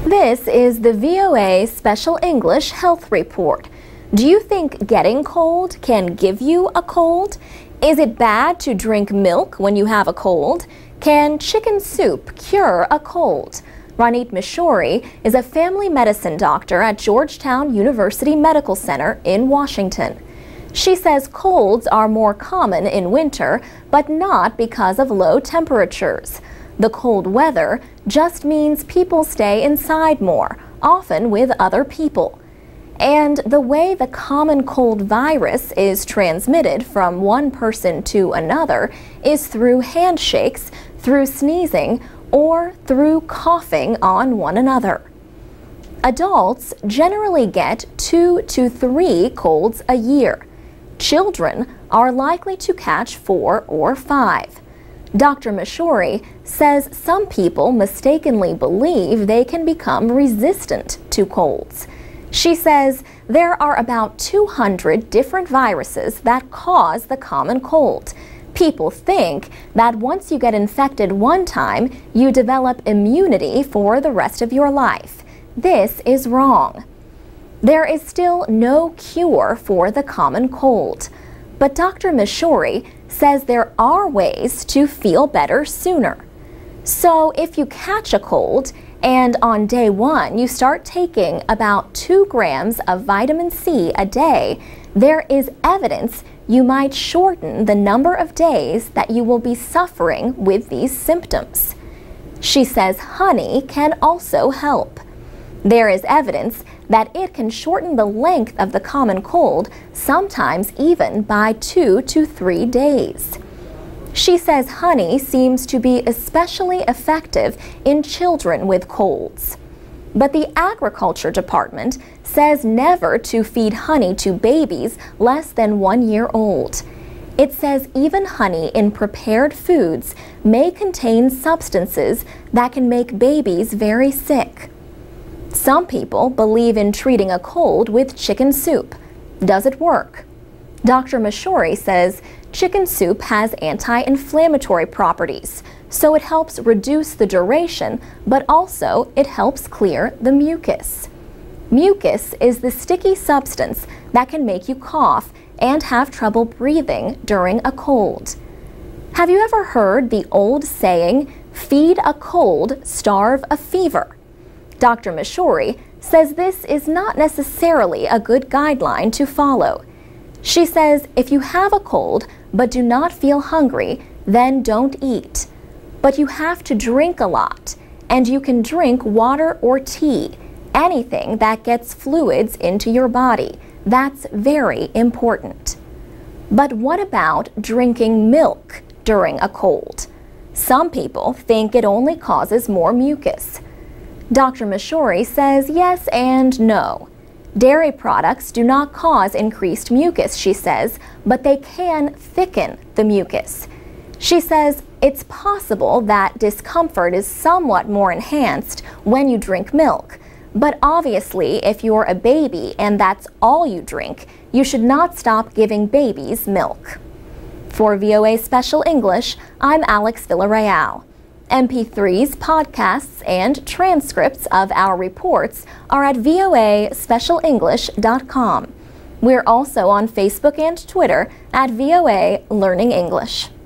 This is the VOA Special English Health Report. Do you think getting cold can give you a cold? Is it bad to drink milk when you have a cold? Can chicken soup cure a cold? Ronit Mishori is a family medicine doctor at Georgetown University Medical Center in Washington. She says colds are more common in winter, but not because of low temperatures. The cold weather just means people stay inside more, often with other people. And the way the common cold virus is transmitted from one person to another is through handshakes, through sneezing, or through coughing on one another. Adults generally get 2 to 3 colds a year. Children are likely to catch 4 or 5. Dr. Mishori says some people mistakenly believe they can become resistant to colds. She says there are about 200 different viruses that cause the common cold. People think that once you get infected one time, you develop immunity for the rest of your life. This is wrong. There is still no cure for the common cold. But Dr. Mishori says there are ways to feel better sooner. So if you catch a cold and on day 1 you start taking about 2 grams of vitamin C a day, there is evidence you might shorten the number of days that you will be suffering with these symptoms. She says honey can also help. There is evidence that it can shorten the length of the common cold, sometimes even by 2 to 3 days. She says honey seems to be especially effective in children with colds. But the Agriculture Department says never to feed honey to babies less than 1 year old. It says even honey in prepared foods may contain substances that can make babies very sick. Some people believe in treating a cold with chicken soup. Does it work? Dr. Mishori says chicken soup has anti-inflammatory properties, so it helps reduce the duration, but also it helps clear the mucus. Mucus is the sticky substance that can make you cough and have trouble breathing during a cold. Have you ever heard the old saying, "Feed a cold, starve a fever"? Dr. Mishori says this is not necessarily a good guideline to follow. She says if you have a cold but do not feel hungry, then don't eat. But you have to drink a lot, and you can drink water or tea, anything that gets fluids into your body. That's very important. But what about drinking milk during a cold? Some people think it only causes more mucus. Dr. Mishori says yes and no. Dairy products do not cause increased mucus, she says, but they can thicken the mucus. She says it's possible that discomfort is somewhat more enhanced when you drink milk, but obviously if you're a baby and that's all you drink, you should not stop giving babies milk. For VOA Special English, I'm Alex Villarreal. MP3s, podcasts, and transcripts of our reports are at voaspecialenglish.com. We're also on Facebook and Twitter at VOA Learning English.